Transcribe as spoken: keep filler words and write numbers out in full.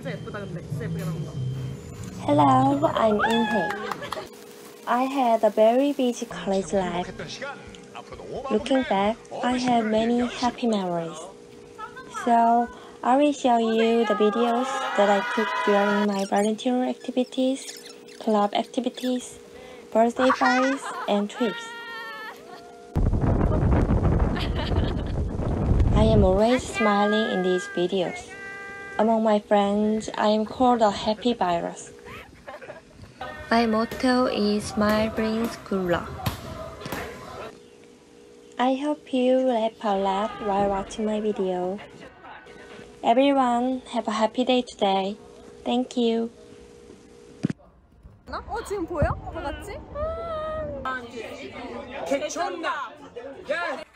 진짜 예쁘다 근데 진짜 예쁘게 나온다. Hello, I'm Inhe. I had a very busy college life. Looking back, I have many happy memories. So, I will show you the videos that I took during my volunteer activities, club activities, birthday parties, and trips. I am always smiling in these videos. Among my friends, I am called a happy virus. My motto is Smile brings good luck. I hope you laugh a lot while watching my video. Everyone, have a happy day today. Thank you. 어 지금 보여? 다 같이? 개천나!